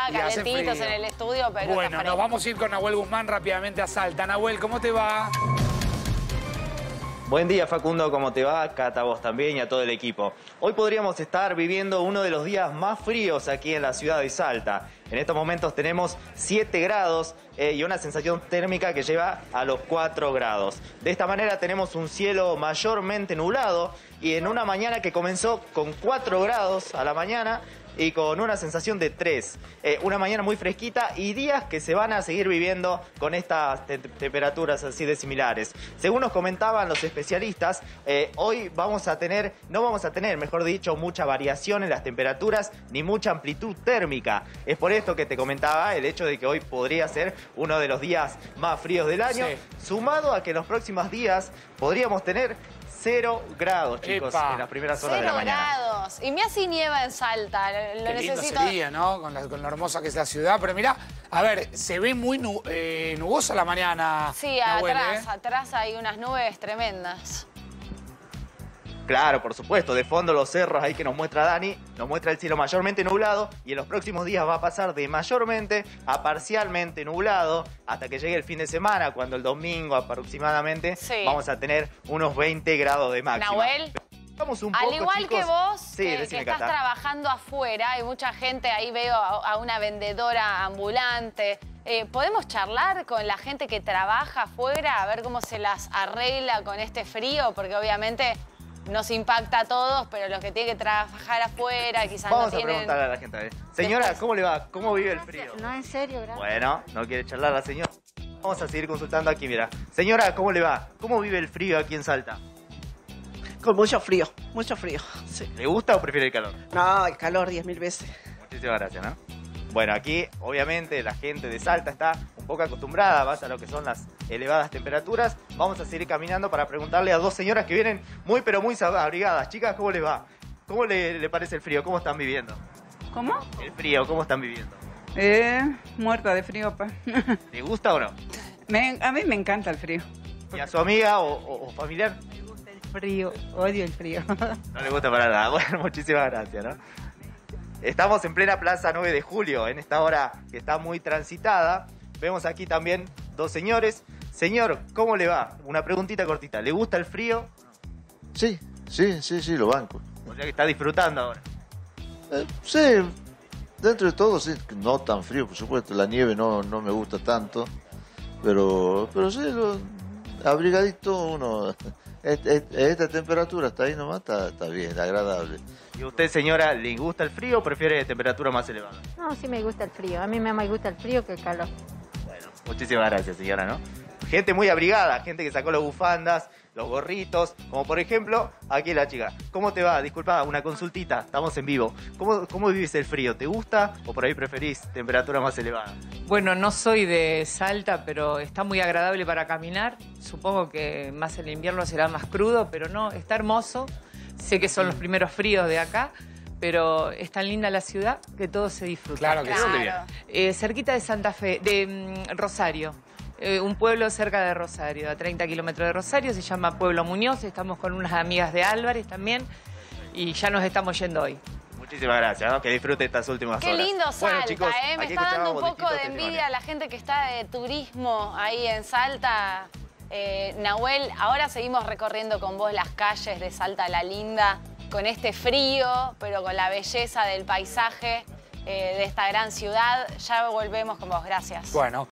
acá Y hace calentitos frío. en el estudio, pero Bueno, nos vamos a ir con Nahuel Guzmán rápidamente a Salta. Nahuel, ¿cómo te va? Buen día, Facundo, ¿cómo te va? Cata, vos también y a todo el equipo. Hoy podríamos estar viviendo uno de los días más fríos aquí en la ciudad de Salta. En estos momentos tenemos 7 grados y una sensación térmica que lleva a los 4 grados. De esta manera tenemos un cielo mayormente nublado y en una mañana que comenzó con 4 grados a la mañana y con una sensación de 3. Una mañana muy fresquita y días que se van a seguir viviendo con estas temperaturas así de similares. Según nos comentaban los especialistas, hoy no vamos a tener, mejor dicho, mucha variación en las temperaturas ni mucha amplitud térmica. Es por esto que te comentaba el hecho de que hoy podría ser uno de los días más fríos del año, sumado a que en los próximos días podríamos tener 0 grados, chicos, en las primeras horas de la mañana. 0 grados. Y mira si nieva en Salta. Lo Qué lindo necesito. sería, ¿no? Con lo hermosa que es la ciudad. Pero mirá, a ver, se ve muy nubosa la mañana. Sí, Nahuel, atrás hay unas nubes tremendas. Claro, por supuesto, de fondo los cerros ahí que nos muestra Dani, nos muestra el cielo mayormente nublado y en los próximos días va a pasar de mayormente a parcialmente nublado hasta que llegue el fin de semana, cuando el domingo aproximadamente vamos a tener unos 20 grados de máxima. Nahuel, Vamos un al poco, igual chicos. que vos, Sí, que decime, estás Cata. trabajando afuera, hay mucha gente, ahí veo a una vendedora ambulante. ¿Podemos charlar con la gente que trabaja afuera a ver cómo se las arregla con este frío? Porque obviamente nos impacta a todos, pero los que tienen que trabajar afuera quizás Vamos no a tienen... preguntarle a la gente. Señora, ¿cómo le va? ¿Cómo vive el frío? No, en serio, gracias. Bueno, no quiere charlar la señora. Vamos a seguir consultando aquí, mira. Señora, ¿cómo le va? ¿Cómo vive el frío aquí en Salta? Con mucho frío, sí. ¿Le gusta o prefiere el calor? No, el calor 10.000 veces. Muchísimas gracias, ¿no? Bueno, aquí obviamente la gente de Salta está un poco acostumbrada más a lo que son las elevadas temperaturas. Vamos a seguir caminando para preguntarle a dos señoras que vienen muy pero muy abrigadas. Chicas, ¿cómo les va? ¿Cómo le parece el frío? ¿Cómo están viviendo? ¿Cómo? El frío, ¿cómo están viviendo? Muerta de frío, pa. ¿Le gusta o no? A mí me encanta el frío. ¿Y a su amiga o familiar? Me gusta el frío, odio el frío. No le gusta para nada. Bueno, muchísimas gracias, ¿no? Estamos en plena Plaza 9 de Julio, en esta hora que está muy transitada. Vemos aquí también dos señores. Señor, ¿cómo le va? Una preguntita cortita. ¿Le gusta el frío? Sí, lo banco. O sea que está disfrutando ahora. Sí, dentro de todo, sí, no tan frío, por supuesto. La nieve no me gusta tanto, pero sí, abrigadito uno. Esta temperatura hasta ahí nomás está bien, agradable. ¿Y usted, señora, le gusta el frío o prefiere temperatura más elevada? No, sí me gusta el frío. A mí me gusta el frío que el calor. Bueno, muchísimas gracias, señora, ¿no? Gente muy abrigada, gente que sacó las bufandas, los gorritos, como por ejemplo, aquí la chica. ¿Cómo te va? Disculpa, una consultita, estamos en vivo. ¿Cómo vivís el frío? ¿Te gusta o por ahí preferís temperatura más elevada? Bueno, no soy de Salta, pero está muy agradable para caminar. Supongo que más el invierno será más crudo, pero no, está hermoso. Sé que son los primeros fríos de acá, pero es tan linda la ciudad que todo se disfruta. Claro que ¿De dónde viene? Cerquita de Santa Fe, de Rosario. Un pueblo cerca de Rosario, a 30 kilómetros de Rosario, se llama Pueblo Muñoz. Estamos con unas amigas de Álvarez también y ya nos estamos yendo hoy. Muchísimas gracias, ¿no? Que disfrute estas últimas Qué horas. lindo Salta, Bueno, chicos, Me aquí está dando un escuchábamos poco de distintos envidia a la gente que está de turismo ahí en Salta. Nahuel, ahora seguimos recorriendo con vos las calles de Salta la Linda, con este frío, pero con la belleza del paisaje de esta gran ciudad. Ya volvemos con vos, gracias. Bueno.